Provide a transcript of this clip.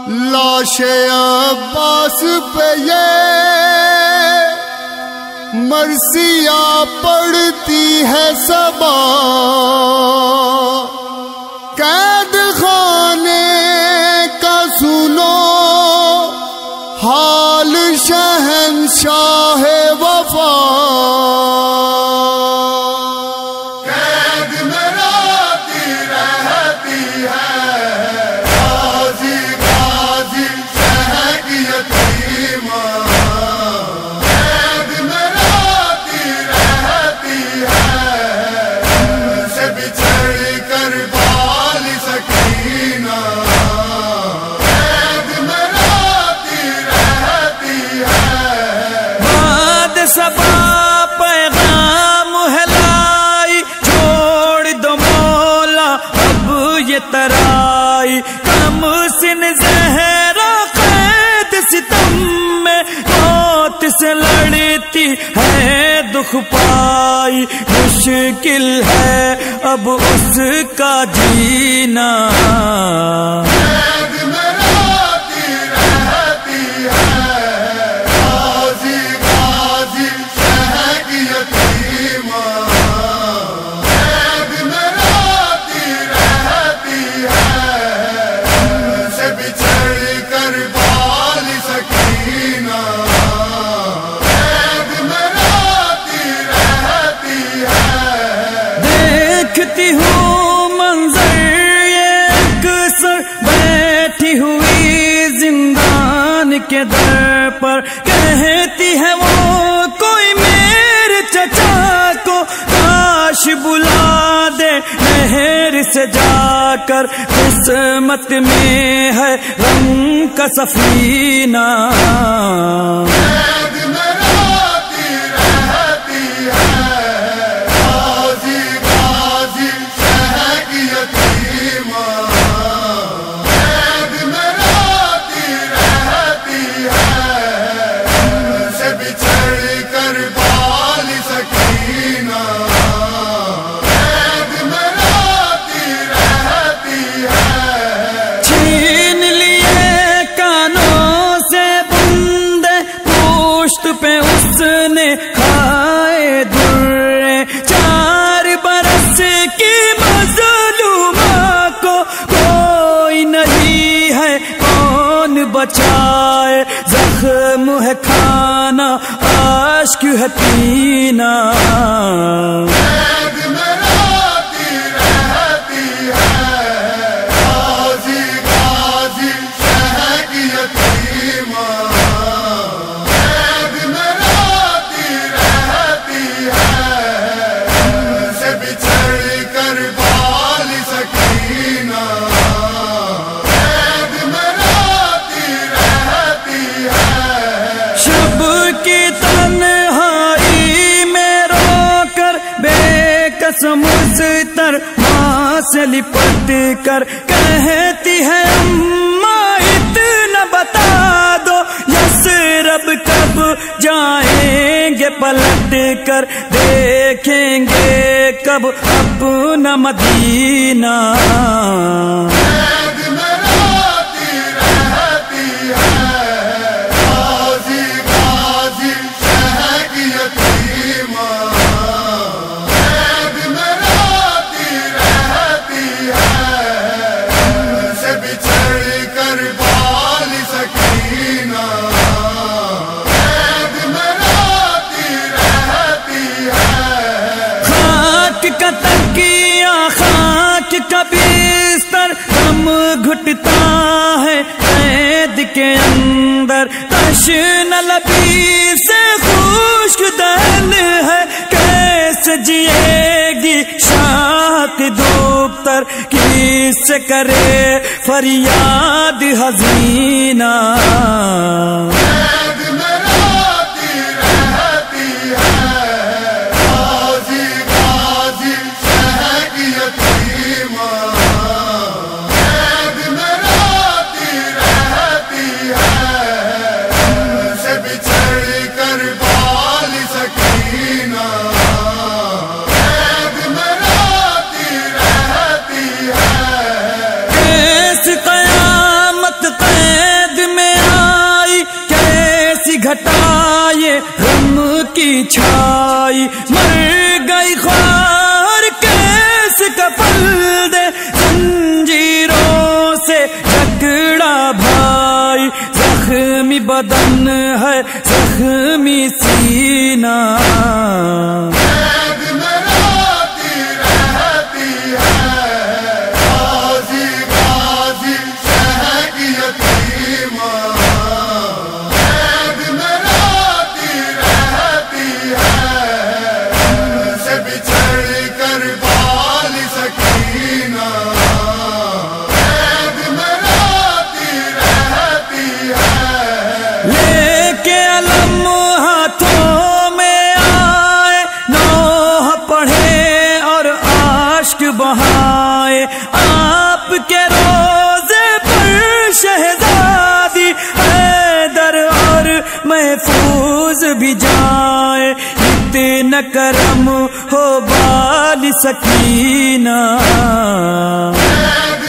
لاش عباس پہ یہ مرثیہ پڑتی ہے صبا، قید خانے کا سنو حال شہنشاہ وفا، صبا پیغام ہے لائی، چھوڑ دو مولا اب یہ ترائی، کم سن زہرا قید ستم میں موت سے لڑتی ہے دکھ پائی، مشکل ہے اب اس کا جینا، دیکھتی ہوں منظر یہ اکثر بیٹھی ہوئی زندان کے در پر، کہتی ہے وہ کوئی میرے چچا کو کاش بلا دے نہر سے جا کر، قسمت میں ہے غم کا سفینہ، پہ اس نے کھائے درے، 4 برس کی مظلومہ کو کوئی نہیں ہے کون بچائے، زخم ہے کھانا اشک ہے پینا، مستر ماں سے لپٹ کر کہتی ہے اماں اتنا بتا دو، یثرب کب جائیں گے پلٹ کر، دیکھیں گے کب اپنا مدینہ، خاک کا بستر غم گھٹتا ہے قید کے اندر، تشنہ لبی سے خشک دل ہے، کیسے جیے گی شاہ کی دختر، کس سے کرے فریاد حزینہ، قیامت بچھائی، مر گئی خوار کیس کفل دے، زنجیروں سے جکڑا بھائی، زخمی بدن ہے زخمی سینہ، بہائے آپ کے روزے پر شہزادی حیدر اور محفوظ بھی جائے، اتنا کرم ہو بال سکینہ۔